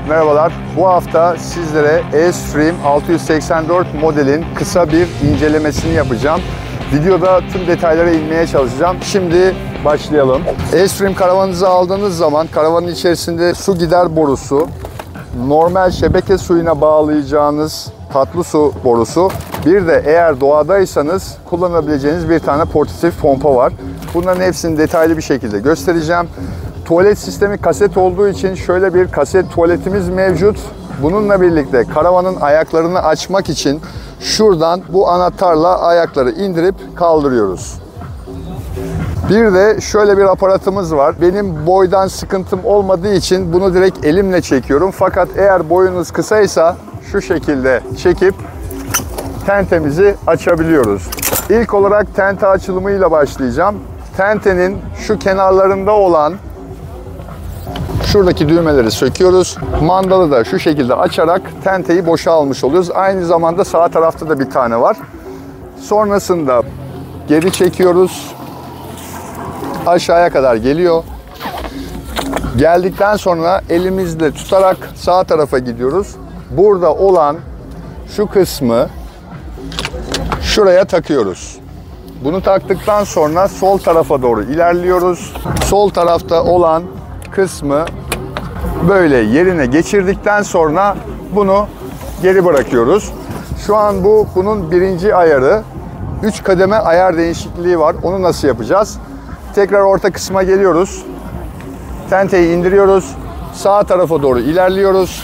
Merhabalar. Bu hafta sizlere Airstream 684 modelin kısa bir incelemesini yapacağım. Videoda tüm detaylara inmeye çalışacağım. Şimdi başlayalım. Airstream karavanınızı aldığınız zaman karavanın içerisinde su gider borusu, normal şebeke suyuna bağlayacağınız tatlı su borusu, bir de eğer doğadaysanız kullanabileceğiniz bir tane portatif pompa var. Bunların hepsini detaylı bir şekilde göstereceğim. Tuvalet sistemi kaset olduğu için şöyle bir kaset tuvaletimiz mevcut. Bununla birlikte karavanın ayaklarını açmak için şuradan bu anahtarla ayakları indirip kaldırıyoruz. Bir de şöyle bir aparatımız var. Benim boydan sıkıntım olmadığı için bunu direkt elimle çekiyorum. Fakat eğer boyunuz kısaysa şu şekilde çekip tentemizi açabiliyoruz. İlk olarak tente açılımıyla başlayacağım. Tentenin şu kenarlarında olan şuradaki düğmeleri söküyoruz. Mandalı da şu şekilde açarak tenteyi boşa almış oluyoruz. Aynı zamanda sağ tarafta da bir tane var. Sonrasında geri çekiyoruz. Aşağıya kadar geliyor. Geldikten sonra elimizle tutarak sağ tarafa gidiyoruz. Burada olan şu kısmı şuraya takıyoruz. Bunu taktıktan sonra sol tarafa doğru ilerliyoruz. Sol tarafta olan kısmı böyle yerine geçirdikten sonra bunu geri bırakıyoruz. Şu an bunun birinci ayarı. 3 kademe ayar değişikliği var. Onu nasıl yapacağız? Tekrar orta kısma geliyoruz. Tenteyi indiriyoruz. Sağ tarafa doğru ilerliyoruz.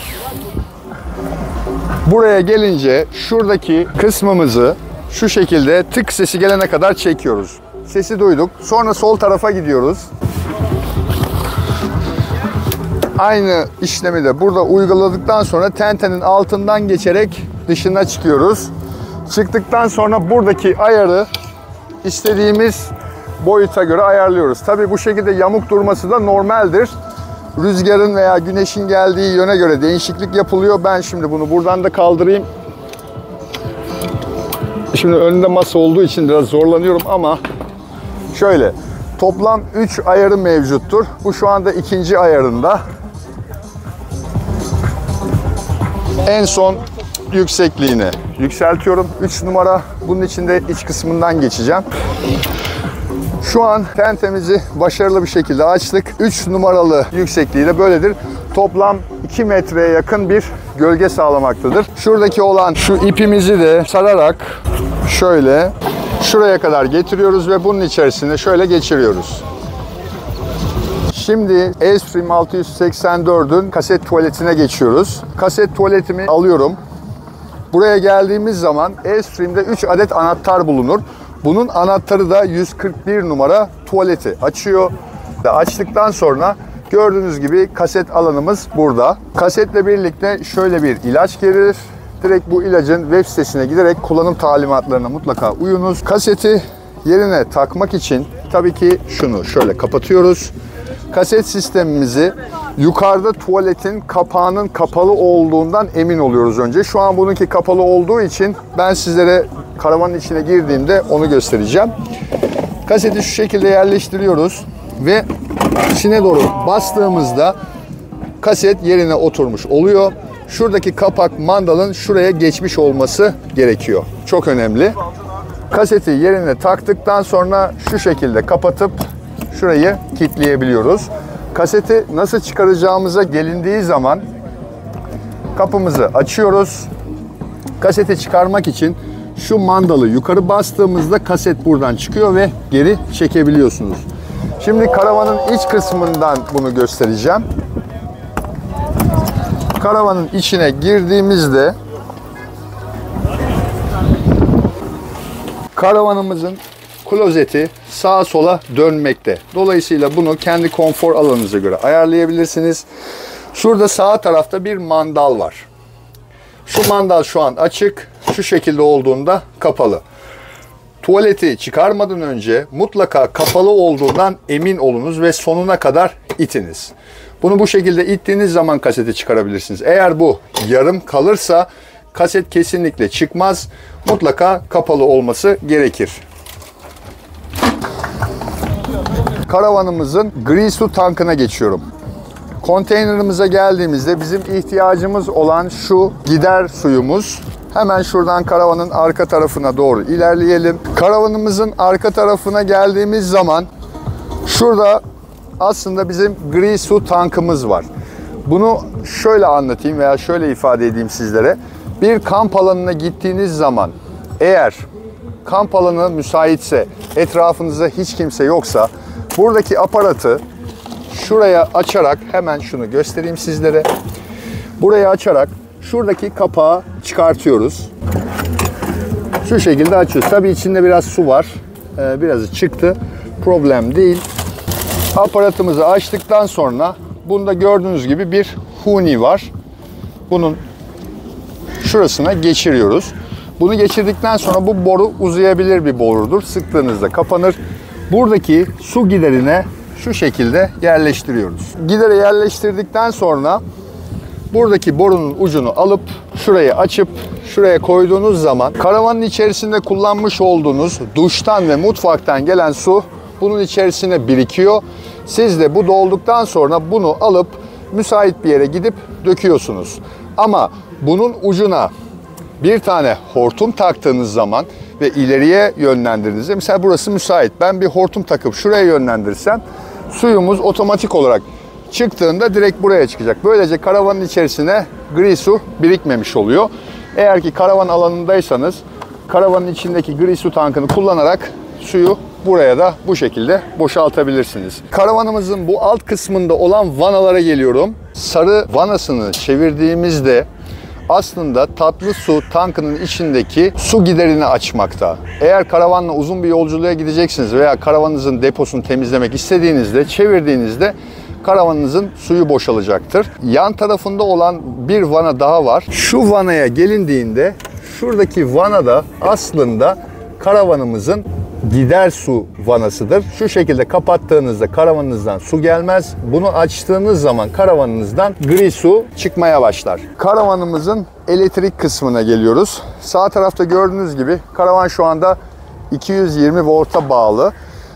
Buraya gelince şuradaki kısmımızı şu şekilde tık sesi gelene kadar çekiyoruz. Sesi duyduk. Sonra sol tarafa gidiyoruz. Aynı işlemi de burada uyguladıktan sonra tentenin altından geçerek dışına çıkıyoruz. Çıktıktan sonra buradaki ayarı istediğimiz boyuta göre ayarlıyoruz. Tabii bu şekilde yamuk durması da normaldir. Rüzgarın veya güneşin geldiği yöne göre değişiklik yapılıyor. Ben şimdi bunu buradan da kaldırayım. Şimdi önünde masa olduğu için biraz zorlanıyorum ama şöyle toplam 3 ayarı mevcuttur. Bu şu anda ikinci ayarında. En son yüksekliğini yükseltiyorum. 3 numara. Bunun için de iç kısmından geçeceğim. Şu an tentemizi başarılı bir şekilde açtık. 3 numaralı yüksekliği de böyledir. Toplam 2 metreye yakın bir gölge sağlamaktadır. Şuradaki olan şu ipimizi de sararak şöyle şuraya kadar getiriyoruz ve bunun içerisine şöyle geçiriyoruz. Şimdi Airstream 684'ün kaset tuvaletine geçiyoruz. Kaset tuvaletimi alıyorum. Buraya geldiğimiz zaman Airstream'de 3 adet anahtar bulunur. Bunun anahtarı da 141 numara tuvaleti açıyor. Açtıktan sonra gördüğünüz gibi kaset alanımız burada. Kasetle birlikte şöyle bir ilaç gelir. Direkt bu ilacın web sitesine giderek kullanım talimatlarına mutlaka uyunuz. Kaseti yerine takmak için tabii ki şunu şöyle kapatıyoruz. Kaset sistemimizi yukarıda tuvaletin kapağının kapalı olduğundan emin oluyoruz önce. Şu an bununki kapalı olduğu için ben sizlere karavanın içine girdiğimde onu göstereceğim. Kaseti şu şekilde yerleştiriyoruz ve içine doğru bastığımızda kaset yerine oturmuş oluyor. Şuradaki kapak mandalın şuraya geçmiş olması gerekiyor. Çok önemli. Kaseti yerine taktıktan sonra şu şekilde kapatıp şurayı kilitleyebiliyoruz. Kaseti nasıl çıkaracağımıza gelindiği zaman kapımızı açıyoruz. Kaseti çıkarmak için şu mandalı yukarı bastığımızda kaset buradan çıkıyor ve geri çekebiliyorsunuz. Şimdi karavanın iç kısmından bunu göstereceğim. Karavanın içine girdiğimizde karavanımızın klozeti sağa sola dönmekte. Dolayısıyla bunu kendi konfor alanınıza göre ayarlayabilirsiniz. Şurada sağ tarafta bir mandal var. Şu mandal şu an açık. Şu şekilde olduğunda kapalı. Tuvaleti çıkarmadan önce mutlaka kapalı olduğundan emin olunuz ve sonuna kadar itiniz. Bunu bu şekilde ittiğiniz zaman kaseti çıkarabilirsiniz. Eğer bu yarım kalırsa kaset kesinlikle çıkmaz. Mutlaka kapalı olması gerekir. Karavanımızın gri su tankına geçiyorum. Konteynerimize geldiğimizde bizim ihtiyacımız olan şu gider suyumuz. Hemen şuradan karavanın arka tarafına doğru ilerleyelim. Karavanımızın arka tarafına geldiğimiz zaman şurada aslında bizim gri su tankımız var. Bunu şöyle anlatayım veya şöyle ifade edeyim sizlere. Bir kamp alanına gittiğiniz zaman eğer kamp alanı müsaitse, etrafınızda hiç kimse yoksa buradaki aparatı şuraya açarak, hemen şunu göstereyim sizlere. Buraya açarak şuradaki kapağı çıkartıyoruz. Şu şekilde açıyoruz. Tabii içinde biraz su var. Birazı çıktı. Problem değil. Aparatımızı açtıktan sonra bunda gördüğünüz gibi bir huni var. Bunun şurasına geçiriyoruz. Bunu geçirdikten sonra bu boru uzayabilir bir borudur. Sıktığınızda kapanır. Buradaki su giderine şu şekilde yerleştiriyoruz. Gidere yerleştirdikten sonra buradaki borunun ucunu alıp şurayı açıp şuraya koyduğunuz zaman karavanın içerisinde kullanmış olduğunuz duştan ve mutfaktan gelen su bunun içerisine birikiyor. Siz de bu dolduktan sonra bunu alıp müsait bir yere gidip döküyorsunuz. Ama bunun ucuna bir tane hortum taktığınız zaman ve ileriye yönlendirdiğinizde, mesela burası müsait, ben bir hortum takıp şuraya yönlendirsem suyumuz otomatik olarak çıktığında direkt buraya çıkacak. Böylece karavanın içerisine gri su birikmemiş oluyor. Eğer ki karavan alanındaysanız karavanın içindeki gri su tankını kullanarak suyu buraya da bu şekilde boşaltabilirsiniz. Karavanımızın bu alt kısmında olan vanalara geliyorum. Sarı vanasını çevirdiğimizde aslında tatlı su tankının içindeki su giderini açmakta. Eğer karavanla uzun bir yolculuğa gideceksiniz veya karavanınızın deposunu temizlemek istediğinizde çevirdiğinizde karavanınızın suyu boşalacaktır. Yan tarafında olan bir vana daha var. Şu vanaya gelindiğinde şuradaki vana da aslında karavanımızın gider su vanasıdır. Şu şekilde kapattığınızda karavanınızdan su gelmez. Bunu açtığınız zaman karavanınızdan gri su çıkmaya başlar. Karavanımızın elektrik kısmına geliyoruz. Sağ tarafta gördüğünüz gibi karavan şu anda 220 volta bağlı.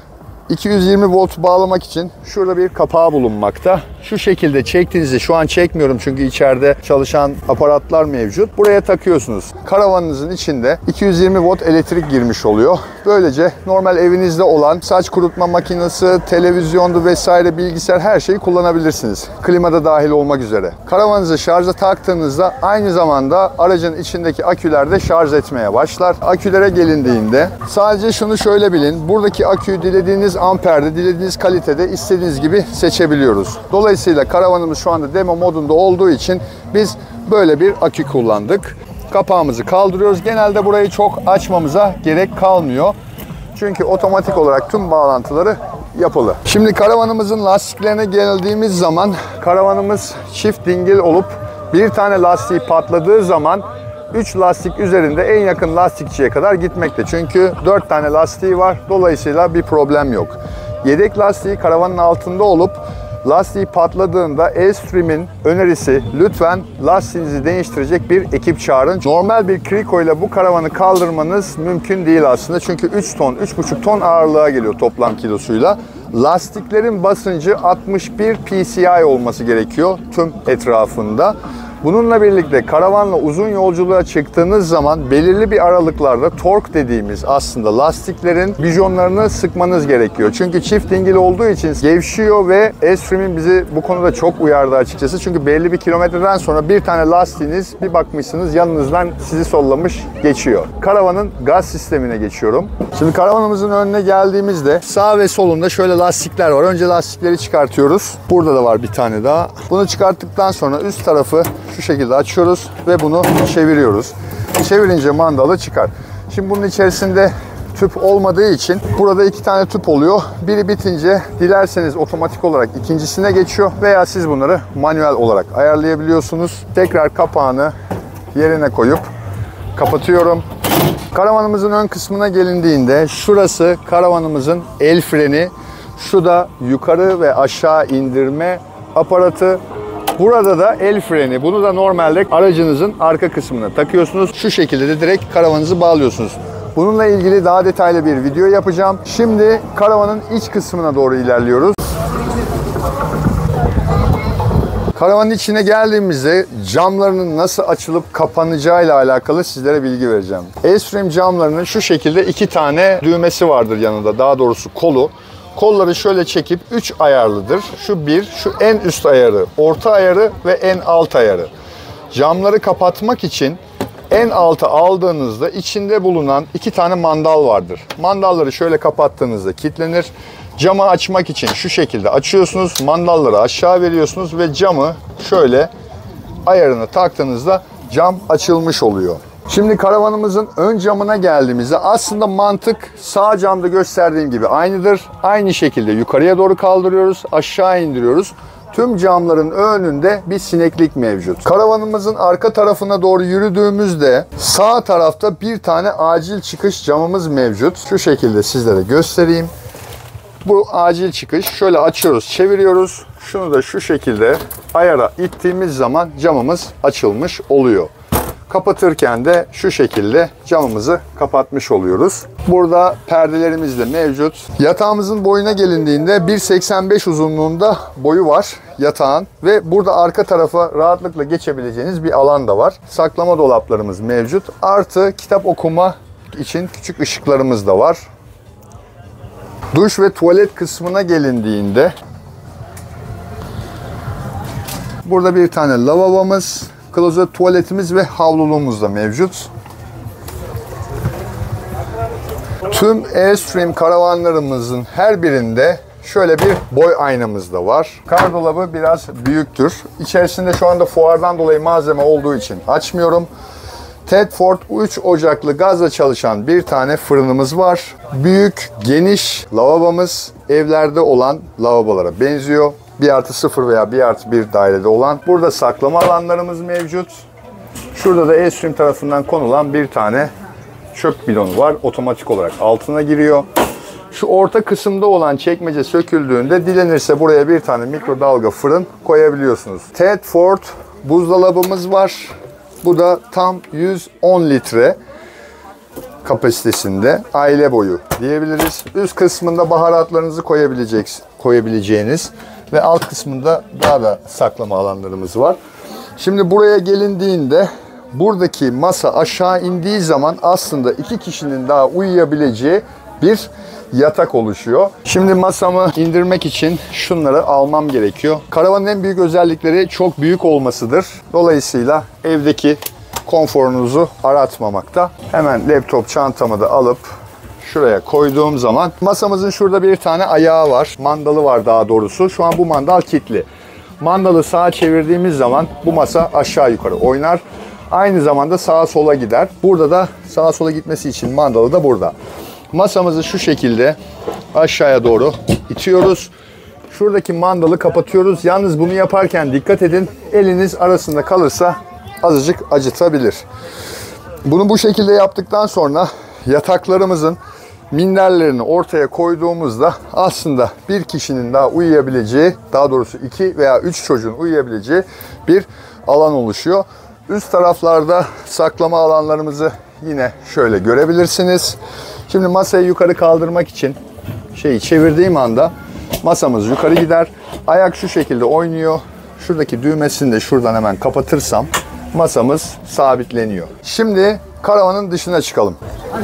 220 volt bağlamak için şurada bir kapağı bulunmakta. Şu şekilde çektiğinizde, şu an çekmiyorum çünkü içeride çalışan aparatlar mevcut. Buraya takıyorsunuz. Karavanınızın içinde 220 volt elektrik girmiş oluyor. Böylece normal evinizde olan saç kurutma makinesi, televizyondu vesaire, bilgisayar, her şeyi kullanabilirsiniz. Klimada dahil olmak üzere. Karavanınızı şarja taktığınızda aynı zamanda aracın içindeki aküler de şarj etmeye başlar. Akülere gelindiğinde sadece şunu şöyle bilin. Buradaki aküyü dilediğiniz amperde, dilediğiniz kalitede istediğiniz gibi seçebiliyoruz. Dolayısıyla karavanımız şu anda demo modunda olduğu için biz böyle bir akü kullandık. Kapağımızı kaldırıyoruz. Genelde burayı çok açmamıza gerek kalmıyor. Çünkü otomatik olarak tüm bağlantıları yapılı. Şimdi karavanımızın lastiklerine geldiğimiz zaman karavanımız çift dingil olup bir tane lastiği patladığı zaman 3 lastik üzerinde en yakın lastikçiye kadar gitmekte. Çünkü 4 tane lastiği var. Dolayısıyla bir problem yok. Yedek lastiği karavanın altında olup lastiği patladığında Airstream'in önerisi, lütfen lastiğinizi değiştirecek bir ekip çağırın. Normal bir kriko ile bu karavanı kaldırmanız mümkün değil aslında. Çünkü 3 ton, 3,5 ton ağırlığa geliyor toplam kilosuyla. Lastiklerin basıncı 61 PSI olması gerekiyor tüm etrafında. Bununla birlikte karavanla uzun yolculuğa çıktığınız zaman belirli bir aralıklarda tork dediğimiz aslında lastiklerin bijonlarını sıkmanız gerekiyor. Çünkü çift dingil olduğu için gevşiyor ve Airstream'in bizi bu konuda çok uyardı açıkçası. Çünkü belli bir kilometreden sonra bir tane lastiğiniz bir bakmışsınız yanınızdan sizi sollamış geçiyor. Karavanın gaz sistemine geçiyorum. Şimdi karavanımızın önüne geldiğimizde sağ ve solunda şöyle lastikler var. Önce lastikleri çıkartıyoruz. Burada da var bir tane daha. Bunu çıkarttıktan sonra üst tarafı şu şekilde açıyoruz ve bunu çeviriyoruz. Çevirince mandalı çıkar. Şimdi bunun içerisinde tüp olmadığı için burada 2 tane tüp oluyor. Biri bitince dilerseniz otomatik olarak ikincisine geçiyor veya siz bunları manuel olarak ayarlayabiliyorsunuz. Tekrar kapağını yerine koyup kapatıyorum. Karavanımızın ön kısmına gelindiğinde şurası karavanımızın el freni. Şu da yukarı ve aşağı indirme aparatı. Burada da el freni. Bunu da normalde aracınızın arka kısmına takıyorsunuz. Şu şekilde de direkt karavanınızı bağlıyorsunuz. Bununla ilgili daha detaylı bir video yapacağım. Şimdi karavanın iç kısmına doğru ilerliyoruz. Karavanın içine geldiğimizde camlarının nasıl açılıp kapanacağıyla alakalı sizlere bilgi vereceğim. Airstream camlarının şu şekilde 2 tane düğmesi vardır yanında, daha doğrusu kolu. Kolları şöyle çekip 3 ayarlıdır. Şu bir, şu en üst ayarı, orta ayarı ve en alt ayarı. Camları kapatmak için en alta aldığınızda içinde bulunan 2 tane mandal vardır. Mandalları şöyle kapattığınızda kilitlenir. Camı açmak için şu şekilde açıyorsunuz. Mandalları aşağı veriyorsunuz ve camı şöyle ayarını taktığınızda cam açılmış oluyor. Şimdi karavanımızın ön camına geldiğimizde aslında mantık sağ camda gösterdiğim gibi aynıdır. Aynı şekilde yukarıya doğru kaldırıyoruz, aşağı indiriyoruz. Tüm camların önünde bir sineklik mevcut. Karavanımızın arka tarafına doğru yürüdüğümüzde sağ tarafta bir tane acil çıkış camımız mevcut. Şu şekilde sizlere göstereyim. Bu acil çıkış. Şöyle açıyoruz, çeviriyoruz. Şunu da şu şekilde ayara ittiğimiz zaman camımız açılmış oluyor. Kapatırken de şu şekilde camımızı kapatmış oluyoruz. Burada perdelerimiz de mevcut. Yatağımızın boyuna gelindiğinde 1.85 uzunluğunda boyu var yatağın ve burada arka tarafa rahatlıkla geçebileceğiniz bir alan da var. Saklama dolaplarımız mevcut. Artı kitap okuma için küçük ışıklarımız da var. Duş ve tuvalet kısmına gelindiğinde burada bir tane lavabomuz, klozet tuvaletimiz ve havluluğumuz da mevcut. Tüm Airstream karavanlarımızın her birinde şöyle bir boy aynamız da var. Gardolabı biraz büyüktür. İçerisinde şu anda fuardan dolayı malzeme olduğu için açmıyorum. Tedford 3 ocaklı gazla çalışan bir tane fırınımız var. Büyük, geniş lavabomuz evlerde olan lavabolara benziyor. 1+0 veya 1+1 dairede olan. Burada saklama alanlarımız mevcut. Şurada da Airstream tarafından konulan bir tane çöp bidonu var. Otomatik olarak altına giriyor. Şu orta kısımda olan çekmece söküldüğünde dilenirse buraya bir tane mikrodalga fırın koyabiliyorsunuz. Tedford buzdolabımız var. Bu da tam 110 litre kapasitesinde, aile boyu diyebiliriz. Üst kısmında baharatlarınızı koyabileceğiniz ve alt kısmında daha da saklama alanlarımız var. Şimdi buraya gelindiğinde buradaki masa aşağı indiği zaman aslında 2 kişinin daha uyuyabileceği bir yatak oluşuyor. Şimdi masamı indirmek için şunları almam gerekiyor. Karavanın en büyük özellikleri çok büyük olmasıdır. Dolayısıyla evdeki konforunuzu aratmamakta. Hemen laptop çantamı da alıp şuraya koyduğum zaman masamızın şurada bir tane ayağı var. Mandalı var daha doğrusu. Şu an bu mandal kilitli. Mandalı sağa çevirdiğimiz zaman bu masa aşağı yukarı oynar. Aynı zamanda sağa sola gider. Burada da sağa sola gitmesi için mandalı da burada. Masamızı şu şekilde aşağıya doğru itiyoruz. Şuradaki mandalı kapatıyoruz. Yalnız bunu yaparken dikkat edin. Eliniz arasında kalırsa azıcık acıtabilir. Bunu bu şekilde yaptıktan sonra yataklarımızın minderlerini ortaya koyduğumuzda aslında bir kişinin daha uyuyabileceği, daha doğrusu 2 veya 3 çocuğun uyuyabileceği bir alan oluşuyor. Üst taraflarda saklama alanlarımızı yine şöyle görebilirsiniz. Şimdi masayı yukarı kaldırmak için çevirdiğim anda masamız yukarı gider. Ayak şu şekilde oynuyor. Şuradaki düğmesini de şuradan hemen kapatırsam masamız sabitleniyor. Şimdi karavanın dışına çıkalım.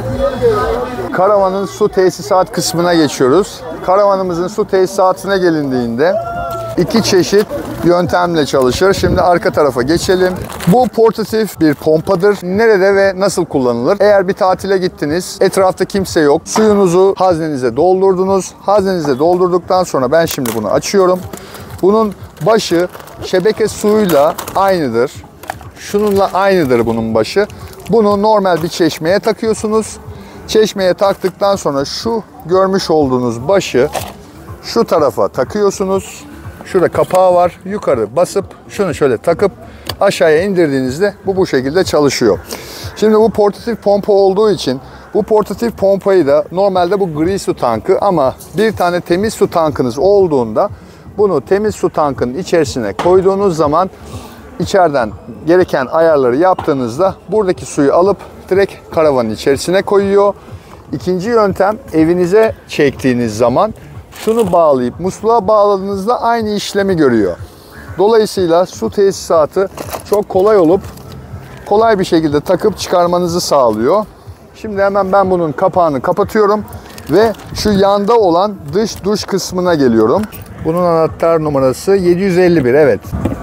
Karavanın su tesisat kısmına geçiyoruz. Karavanımızın su tesisatına gelindiğinde 2 çeşit yöntemle çalışır. Şimdi arka tarafa geçelim. Bu portatif bir pompadır. Nerede ve nasıl kullanılır? Eğer bir tatile gittiniz, etrafta kimse yok. Suyunuzu haznenize doldurdunuz. Haznenize doldurduktan sonra ben şimdi bunu açıyorum. Bunun başı şebeke suyuyla aynıdır. Şununla aynıdır bunun başı. Bunu normal bir çeşmeye takıyorsunuz. Çeşmeye taktıktan sonra şu görmüş olduğunuz başı şu tarafa takıyorsunuz. Şurada kapağı var. Yukarı basıp şunu şöyle takıp aşağıya indirdiğinizde bu şekilde çalışıyor. Şimdi bu portatif pompa olduğu için bu portatif pompayı da normalde bu gri su tankı ama bir tane temiz su tankınız olduğunda bunu temiz su tankının içerisine koyduğunuz zaman içeriden gereken ayarları yaptığınızda buradaki suyu alıp direkt karavanın içerisine koyuyor. İkinci yöntem evinize çektiğiniz zaman şunu bağlayıp musluğa bağladığınızda aynı işlemi görüyor. Dolayısıyla su tesisatı çok kolay olup kolay bir şekilde takıp çıkarmanızı sağlıyor. Şimdi hemen ben bunun kapağını kapatıyorum ve şu yanda olan dış duş kısmına geliyorum. Bunun anahtar numarası 751, evet.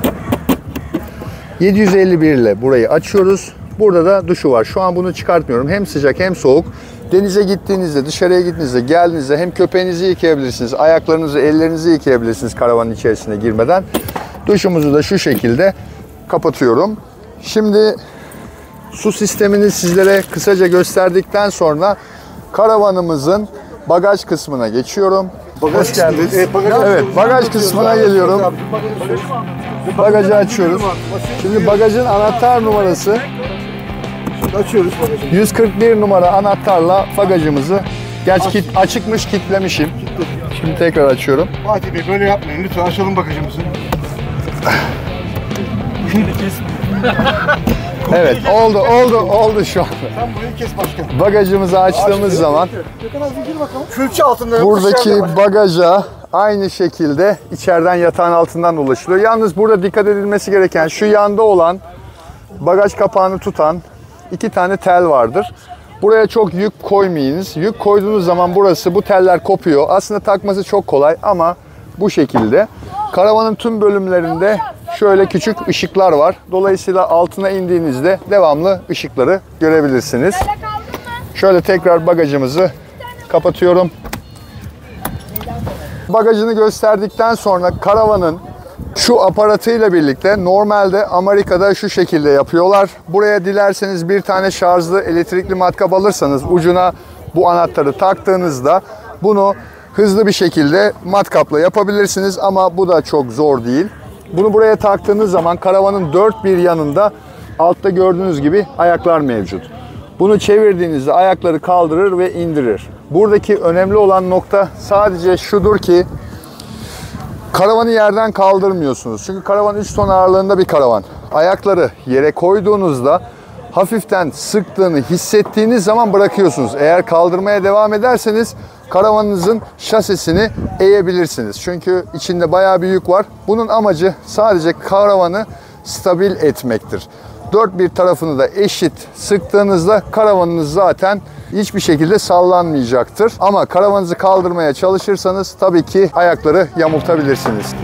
751 ile burayı açıyoruz. Burada da duşu var. Şu an bunu çıkartmıyorum. Hem sıcak hem soğuk. Denize gittiğinizde, dışarıya gittiğinizde, geldiğinizde hem köpeğinizi yıkayabilirsiniz, ayaklarınızı, ellerinizi yıkayabilirsiniz karavanın içerisine girmeden. Duşumuzu da şu şekilde kapatıyorum. Şimdi su sistemini sizlere kısaca gösterdikten sonra karavanımızın bagaj kısmına geçiyorum. Hoş geldiniz. Evet, bagaj kısmına geliyorum. Bagajı açıyoruz. Şimdi bagajın anahtar numarası Açıyoruz bagajı. 141 numara anahtarla bagajımızı, gerçi açıkmış, kilitlemişim. Şimdi tekrar açıyorum. Fatih Bey böyle yapmayın lütfen, açalım bagajımızı. Evet, oldu şu anda. Sen burayı kes başkanım. Bagajımızı açtığımız zaman Gökhan abi gir bakalım. Külçe altında yok. buradaki bagaja aynı şekilde içeriden yatağın altından ulaşılıyor. Yalnız burada dikkat edilmesi gereken şu yanda olan bagaj kapağını tutan 2 tane tel vardır. Buraya çok yük koymayınız. Yük koyduğunuz zaman bu teller kopuyor. Aslında takması çok kolay ama bu şekilde. Karavanın tüm bölümlerinde şöyle küçük ışıklar var. Dolayısıyla altına indiğinizde devamlı ışıkları görebilirsiniz. Şöyle tekrar bagajımızı kapatıyorum. Bagajını gösterdikten sonra karavanın şu aparatıyla birlikte normalde Amerika'da şu şekilde yapıyorlar. Buraya dilerseniz bir tane şarjlı elektrikli matkap alırsanız ucuna bu anahtarı taktığınızda bunu hızlı bir şekilde matkapla yapabilirsiniz ama bu da çok zor değil. Bunu buraya taktığınız zaman karavanın dört bir yanında altta gördüğünüz gibi ayaklar mevcut. Bunu çevirdiğinizde ayakları kaldırır ve indirir. Buradaki önemli olan nokta sadece şudur ki karavanı yerden kaldırmıyorsunuz. Çünkü karavan 3 ton ağırlığında bir karavan. Ayakları yere koyduğunuzda hafiften sıktığını hissettiğiniz zaman bırakıyorsunuz. Eğer kaldırmaya devam ederseniz karavanınızın şasisini eğebilirsiniz. Çünkü içinde bayağı bir yük var. Bunun amacı sadece karavanı stabil etmektir. Dört bir tarafını da eşit sıktığınızda karavanınız zaten hiçbir şekilde sallanmayacaktır. Ama karavanınızı kaldırmaya çalışırsanız tabii ki ayakları yamultabilirsiniz.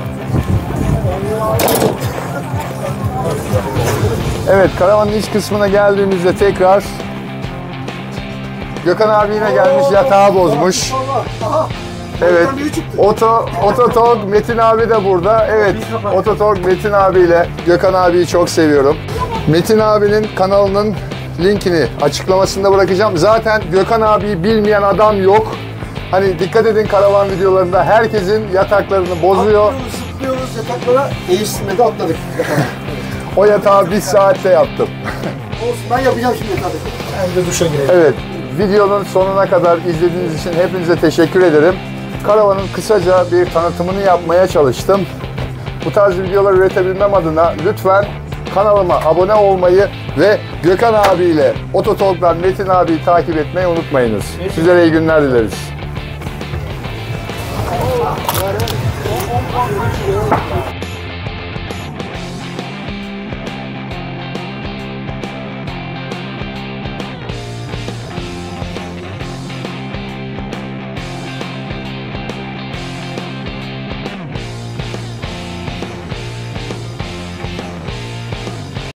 Evet, karavanın iç kısmına geldiğimizde tekrar Gökhan abi yine gelmiş, yatağı bozmuş. Evet, Ototalk Metin abi de burada. Evet, Ototalk Metin abiyle Gökhan abiyi çok seviyorum. Metin abinin kanalının linkini açıklamasında bırakacağım. Zaten Gökhan abiyi bilmeyen adam yok. Hani dikkat edin, karavan videolarında herkesin yataklarını bozuyor. Zıplıyoruz yataklara, eğiştirmede atladık. O yatağı bir saatte yaptım. Olsun, ben yapacağım şimdi yatağı. Ben de duşa girelim. Evet, videonun sonuna kadar izlediğiniz için hepinize teşekkür ederim. Karavanın kısaca bir tanıtımını yapmaya çalıştım. Bu tarz videolar üretebilmem adına lütfen kanalıma abone olmayı ve Gökhan abiyle Ototalk'tan Metin abiyi takip etmeyi unutmayınız. Sizlere iyi günler dileriz.